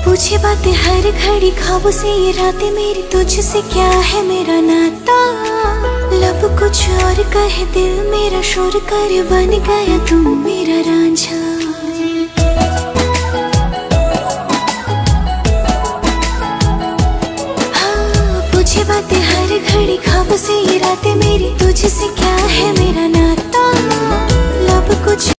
पूछे बातें हर घड़ी, ख्वाबों से ये रातें मेरी, तुझसे क्या है मेरा नाता। लब कुछ और कहे दिल मेरा शोर कर, बन गया तू मेरा रांझा। हाँ पूछे बातें हर घड़ी, ख्वाबों से ये रातें मेरी, तुझसे क्या है मेरा नाता। लब कुछ